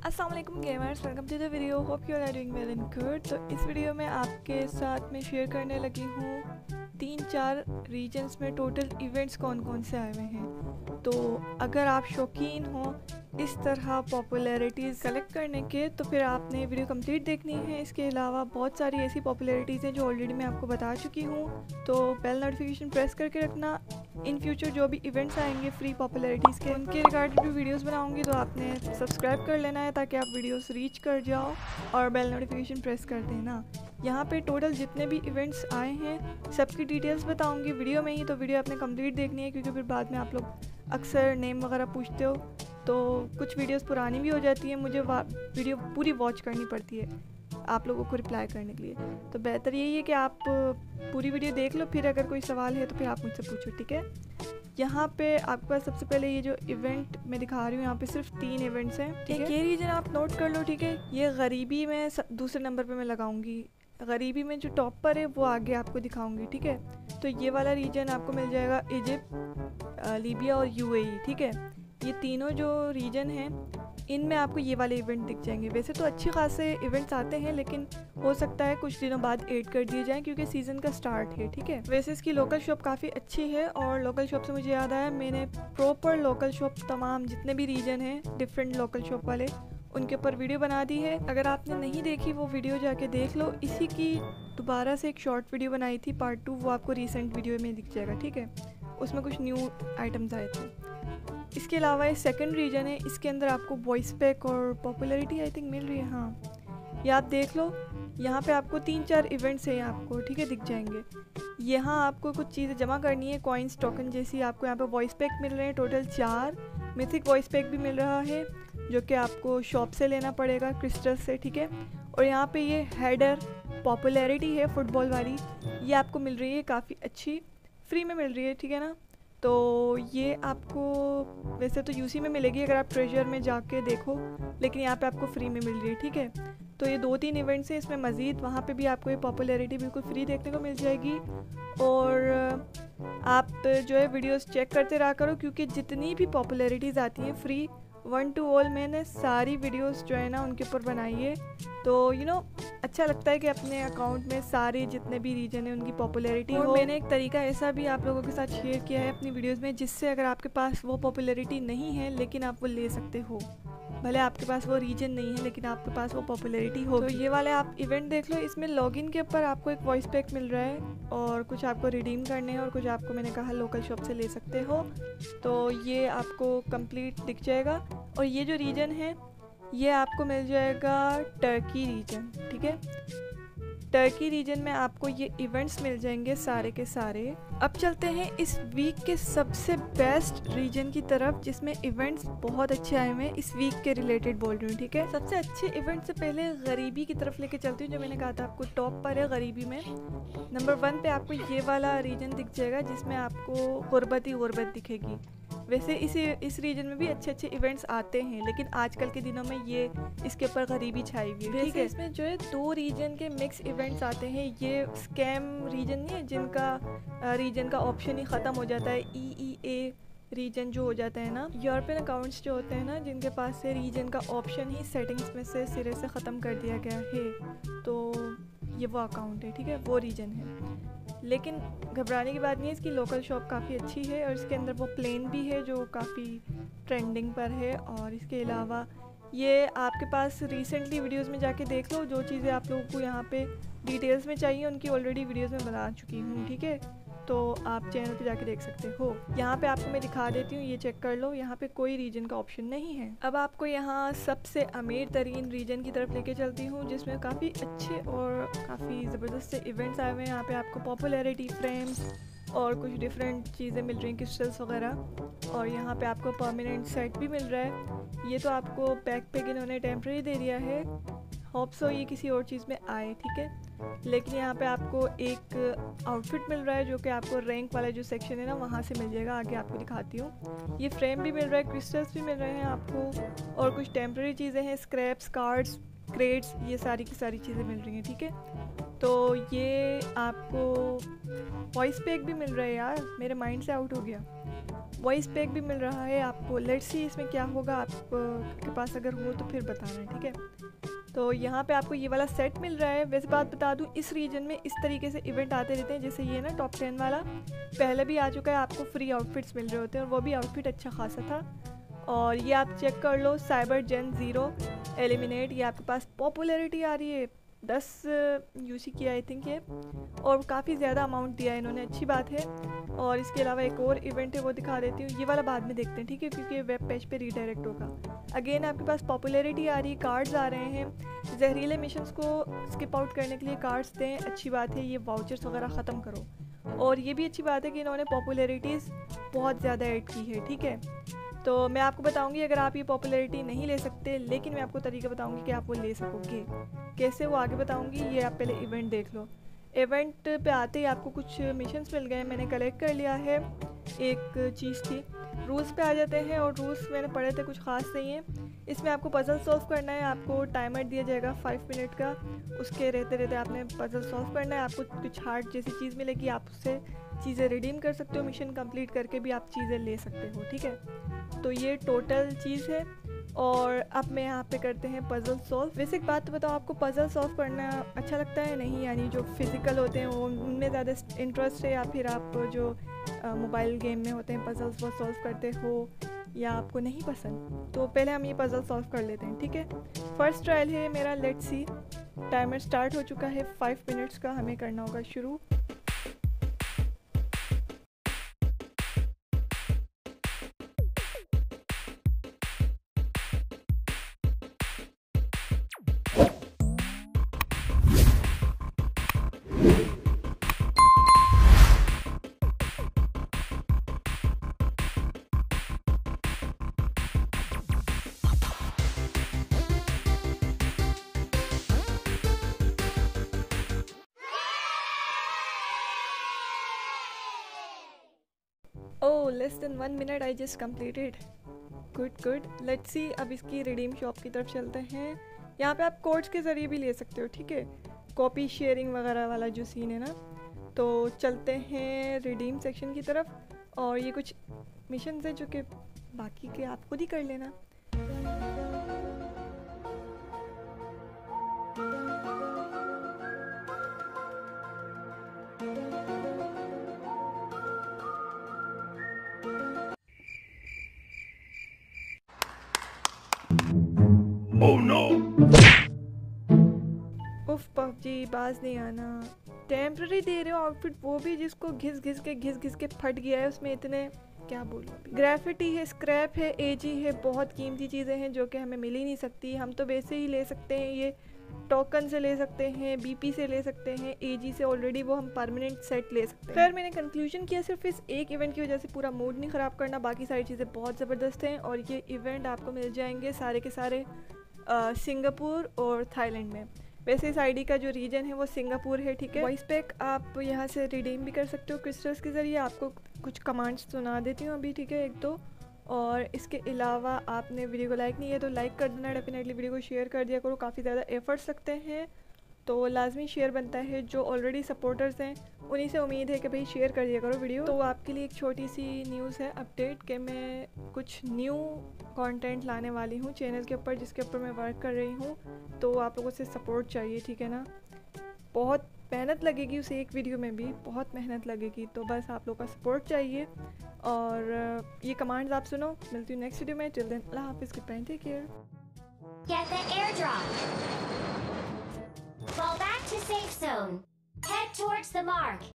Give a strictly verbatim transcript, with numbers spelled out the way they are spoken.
अस्सलाम वालेकुम gamers, welcome to the video. Hope you are doing well and good. तो इस वीडियो में आपके साथ में शेयर करने लगी हूँ तीन चार रीजन्स में टोटल इवेंट्स कौन कौन से आए हुए हैं। तो अगर आप शौकीन हो इस तरह पॉपुलैरिटीज़ कलेक्ट करने के तो फिर आपने वीडियो कंप्लीट देखनी है। इसके अलावा बहुत सारी ऐसी पॉपुलैरिटीज़ हैं जो ऑलरेडी मैं आपको बता चुकी हूँ, तो बेल नोटिफिकेशन प्रेस करके रखना। इन फ्यूचर जो भी इवेंट्स आएंगे फ्री पॉपुलैरिटीज़ के, उनके रिगार्डिंग भी वीडियोस बनाऊंगी, तो आपने सब्सक्राइब कर लेना है ताकि आप वीडियोस रीच कर जाओ और बेल नोटिफिकेशन प्रेस कर देना। यहाँ पे टोटल जितने भी इवेंट्स आए हैं सबकी डिटेल्स बताऊंगी वीडियो में ही, तो वीडियो आपने कंप्लीट देखनी है क्योंकि फिर बाद में आप लोग अक्सर नेम वगैरह पूछते हो तो कुछ वीडियोस पुरानी भी हो जाती है, मुझे वीडियो पूरी वॉच करनी पड़ती है आप लोगों को रिप्लाई करने के लिए। तो बेहतर यही है कि आप पूरी वीडियो देख लो, फिर अगर कोई सवाल है तो फिर आप मुझसे पूछो, ठीक है। यहाँ पे आपके पास सबसे पहले ये जो इवेंट मैं दिखा रही हूँ, यहाँ पे सिर्फ तीन इवेंट्स हैं, ठीक है। ये रीजन आप नोट कर लो, ठीक है। ये गरीबी में दूसरे नंबर पे मैं लगाऊंगी, गरीबी में जो टॉप पर है वो आगे आपको दिखाऊंगी, ठीक है। तो ये वाला रीजन आपको मिल जाएगा इजिप्ट, लीबिया और यूएई, ठीक है। ये तीनों जो रीजन हैं इनमें आपको ये वाले इवेंट दिख जाएंगे। वैसे तो अच्छे खासे इवेंट्स आते हैं लेकिन हो सकता है कुछ दिनों बाद ऐड कर दिए जाएं क्योंकि सीज़न का स्टार्ट है, ठीक है। वैसे इसकी लोकल शॉप काफ़ी अच्छी है और लोकल शॉप से मुझे याद आया मैंने प्रॉपर लोकल शॉप तमाम जितने भी रीजन हैं डिफरेंट लोकल शॉप वाले उनके ऊपर वीडियो बना दी है। अगर आपने नहीं देखी वो वीडियो जाके देख लो। इसी की दोबारा से एक शॉर्ट वीडियो बनाई थी पार्ट टू, वो आपको रिसेंट वीडियो में दिख जाएगा, ठीक है। उसमें कुछ न्यू आइटम्स आए थे। इसके अलावा ये सेकंड रीजन है, इसके अंदर आपको वॉइस पैक और पॉपुलैरिटी आई थिंक मिल रही है। हाँ, ये आप देख लो, यहाँ पे आपको तीन चार इवेंट्स हैं आपको, ठीक है, दिख जाएंगे। यहाँ आपको कुछ चीज़ें जमा करनी है, कॉइन्स टोकन जैसी। आपको यहाँ पे वॉइस पैक मिल रहे हैं टोटल चार। मिथिक वॉइस पैक भी मिल रहा है जो कि आपको शॉप से लेना पड़ेगा क्रिस्टल से, ठीक है। और यहाँ पे ये हेडर पॉपुलैरिटी है फुटबॉल वाली, ये आपको मिल रही है काफ़ी अच्छी, फ्री में मिल रही है, ठीक है ना। तो ये आपको वैसे तो यूसी में मिलेगी अगर आप ट्रेजर में जाके देखो, लेकिन यहाँ पे आपको फ्री में मिल रही है, ठीक है। तो ये दो तीन इवेंट्स हैं, इसमें मज़ीद वहाँ पे भी आपको ये पॉपुलैरिटी बिल्कुल फ्री देखने को मिल जाएगी। और आप जो है वीडियोस चेक करते रहा करो क्योंकि जितनी भी पॉपुलैरिटीज़ आती हैं फ्री वन टू ऑल मैंने सारी वीडियोस जो है ना उनके ऊपर बनाई है। तो यू you नो know, अच्छा लगता है कि अपने अकाउंट में सारे जितने भी रीजन है उनकी पॉपुलैरिटी हो। मैंने एक तरीका ऐसा भी आप लोगों के साथ शेयर किया है अपनी वीडियोस में जिससे अगर आपके पास वो पॉपुलैरिटी नहीं है लेकिन आप वो ले सकते हो, भले आपके पास वो रीजन नहीं है लेकिन आपके पास वो पॉपुलैरिटी हो। तो ये वाले आप इवेंट देख लो, इसमें लॉगिन के ऊपर आपको एक वॉइस पैक मिल रहा है और कुछ आपको रिडीम करने हैं और कुछ आपको मैंने कहा लोकल शॉप से ले सकते हो। तो ये आपको कंप्लीट दिख जाएगा। और ये जो रीजन है ये आपको मिल जाएगा टर्की रीजन, ठीक है। टर्की रीजन में आपको ये इवेंट्स मिल जाएंगे सारे के सारे। अब चलते हैं इस वीक के सबसे बेस्ट रीजन की तरफ जिसमें इवेंट्स बहुत अच्छे आए हुए हैं, इस वीक के रिलेटेड बोल रही हूँ, ठीक है। सबसे अच्छे इवेंट से पहले गरीबी की तरफ लेके चलती हूँ, जो मैंने कहा था आपको टॉप पर है गरीबी में। नंबर वन पे आपको ये वाला रीजन दिख जाएगा जिसमें आपको गुर्बत ही गुर्बत दिखेगी। वैसे इस इस रीजन में भी अच्छे अच्छे इवेंट्स आते हैं लेकिन आजकल के दिनों में ये इसके ऊपर गरीबी छाई हुई है, ठीक है। इसमें जो है दो रीजन के मिक्स इवेंट्स आते हैं। ये स्कैम रीजन नहीं है जिनका रीजन का ऑप्शन ही ख़त्म हो जाता है, ई ई ए रीजन जो हो जाता है ना, यूरोपियन अकाउंट्स जो होते हैं ना जिनके पास से रीजन का ऑप्शन ही सेटिंग्स में से सिरे से ख़त्म कर दिया गया है, तो ये वो अकाउंट है, ठीक है, वो रीजन है। लेकिन घबराने की बात नहीं है, इसकी लोकल शॉप काफ़ी अच्छी है और इसके अंदर वो प्लेन भी है जो काफ़ी ट्रेंडिंग पर है। और इसके अलावा ये आपके पास रिसेंटली वीडियोस में जाके देख लो, जो चीज़ें आप लोगों को यहाँ पे डिटेल्स में चाहिए उनकी ऑलरेडी वीडियोस में बना चुकी हूँ, ठीक है। तो आप चैनल पे जाके देख सकते हो। यहाँ पे आपको मैं दिखा देती हूँ, ये चेक कर लो, यहाँ पे कोई रीजन का ऑप्शन नहीं है। अब आपको यहाँ सबसे अमीर तरीन रीजन की तरफ लेके चलती हूँ जिसमें काफ़ी अच्छे और काफ़ी ज़बरदस्त से इवेंट्स आए हुए हैं। यहाँ पे आपको पॉपुलैरिटी फ्रेम्स और कुछ डिफरेंट चीज़ें मिल रही हैं, क्रिस्टल्स वगैरह। और यहाँ पे आपको परमानेंट सेट भी मिल रहा है। ये तो आपको बैक पैक इन्होंने टेम्प्रेरी दे दिया है, होप सो ये किसी और चीज़ में आए, ठीक है। लेकिन यहाँ पे आपको एक आउटफिट मिल रहा है जो कि आपको रैंक वाला जो सेक्शन है ना वहाँ से मिल जाएगा, आगे आपको दिखाती हूँ। ये फ्रेम भी मिल रहा है, क्रिस्टल्स भी मिल रहे हैं आपको और कुछ टेम्प्रेरी चीज़ें हैं, स्क्रैप्स, कार्ड्स, क्रेड्स, ये सारी की सारी चीज़ें मिल रही हैं, ठीक है। तो ये आपको वॉइस पैक भी मिल रहा है, यार मेरे माइंड से आउट हो गया। वॉइस पैक भी मिल रहा है आपको। लेट्स सी इसमें क्या होगा, आपके पास अगर हो तो फिर बताना है, ठीक है। तो यहाँ पे आपको ये वाला सेट मिल रहा है। वैसे बात बता दूँ, इस रीजन में इस तरीके से इवेंट आते रहते हैं, जैसे ये ना टॉप टेन वाला पहले भी आ चुका है, आपको फ्री आउटफिट्स मिल रहे होते हैं और वो भी आउटफिट अच्छा खासा था। और ये आप चेक कर लो, साइबर जेन ज़ीरो एलिमिनेट, ये आपके पास पॉपुलैरिटी आ रही है दस यूसी की आई थिंक ये, और काफ़ी ज़्यादा अमाउंट दिया है इन्होंने, अच्छी बात है। और इसके अलावा एक और इवेंट है वो दिखा देती हूँ, ये वाला बाद में देखते हैं, ठीक है, क्योंकि वेब पेज पे रीडायरेक्ट होगा। अगेन आपके पास पॉपुलैरिटी आ रही है, कार्ड्स आ रहे हैं। जहरीले मिशंस को स्किप आउट करने के लिए कार्ड्स दें, अच्छी बात है। ये वाउचर्स वगैरह ख़त्म करो। और ये भी अच्छी बात है कि इन्होंने पॉपुलैरिटीज़ बहुत ज़्यादा ऐड की है, ठीक है। तो मैं आपको बताऊंगी, अगर आप ये पॉपुलैरिटी नहीं ले सकते, लेकिन मैं आपको तरीका बताऊंगी कि आप वो ले सकोगे कैसे, वो आगे बताऊंगी। ये आप पहले इवेंट देख लो। इवेंट पे आते ही आपको कुछ मिशंस मिल गए, मैंने कलेक्ट कर लिया है। एक चीज़ थी, रूल्स पे आ जाते हैं, और रूल्स मैंने पढ़े थे, कुछ ख़ास नहीं है। इसमें आपको पज़ल सॉल्व करना है, आपको टाइमर दिया जाएगा फाइव मिनट का, उसके रहते रहते आपने पज़ल सॉल्व करना है। आपको कुछ हार्ट जैसी चीज़ मिलेगी, आप उससे चीज़ें रिडीम कर सकते हो, मिशन कंप्लीट करके भी आप चीज़ें ले सकते हो, ठीक है। तो ये टोटल चीज़ है। और अब मैं यहाँ पे करते हैं पज़ल सॉल्व। वैसे एक बात बताओ, आपको पज़ल सॉल्व करना अच्छा लगता है नहीं, यानी जो फिज़िकल होते हैं वो उनमें ज़्यादा इंटरेस्ट है, या फिर आप जो मोबाइल गेम में होते हैं पज़ल्स वो सॉल्व करते हो, या आपको नहीं पसंद? तो पहले हम ये पज़ल सॉल्व कर लेते हैं, ठीक है। फर्स्ट ट्रायल है मेरा, लेट्स सी। टाइमर स्टार्ट हो चुका है, फाइव मिनट्स का हमें करना होगा शुरू। Oh, less than one minute I just completed. Good good, let's see. अब इसकी रिडीम शॉप की तरफ चलते हैं। यहाँ पे आप कोड्स के ज़रिए भी ले सकते हो, ठीक है, कॉपी शेयरिंग वगैरह वाला जो सीन है ना। तो चलते हैं रिडीम सेक्शन की तरफ, और ये कुछ मिशन है जो कि बाकी के आप खुद ही कर लेना। Oh no! उफ पबजी, बाज नहीं आना। टेम्प्रेरी दे रहे हो आउटफिट, वो भी जिसको घिस घिस के घिस घिस के फट गया है, उसमें इतने क्या बोलूँ। ग्रेफिटी है, स्क्रैप है, एजी है, बहुत कीमती चीज़ें हैं जो कि हमें मिल ही नहीं सकती। हम तो वैसे ही ले सकते हैं, ये टोकन से ले सकते हैं, बीपी से ले सकते हैं, एजी से ऑलरेडी वो हम परमानेंट सेट ले सकते हैं। खैर, मैंने कंक्लूजन किया सिर्फ इस एक इवेंट की वजह से पूरा मूड नहीं ख़राब करना, बाकी सारी चीज़ें बहुत ज़बरदस्त हैं। और ये इवेंट आपको मिल जाएंगे सारे के सारे सिंगापुर और थाईलैंड में। वैसे इस आईडी का जो रीजन है वो सिंगापुर है, ठीक है। वॉइस पैक आप यहाँ से रिडीम भी कर सकते हो क्रिस्टल्स के ज़रिए। आपको कुछ कमांड्स सुना देती हूँ अभी, ठीक है, एक दो। और इसके अलावा आपने वीडियो को लाइक नहीं किया तो लाइक कर देना, डेफिनेटली वीडियो को शेयर कर दिया करो, काफ़ी ज़्यादा एफर्ट्स लगते हैं तो लाजमी शेयर बनता है। जो ऑलरेडी सपोर्टर्स हैं उन्हीं से उम्मीद है कि भाई शेयर कर दिया करो वीडियो। तो आपके लिए एक छोटी सी न्यूज़ है, अपडेट, कि मैं कुछ न्यू कंटेंट लाने वाली हूँ चैनल के ऊपर, जिसके ऊपर मैं वर्क कर रही हूँ। तो आप लोगों से सपोर्ट चाहिए, ठीक है ना। बहुत मेहनत लगेगी उस एक वीडियो में भी, बहुत मेहनत लगेगी, तो बस आप लोगों का सपोर्ट चाहिए। और ये कमांड्स आप सुनो। मिलती हूँ नेक्स्ट वीडियो में, टिल देन अल्लाह हाफिज़, good bye, take care. Get the airdrop. Fall back to safe zone. Head towards the mark.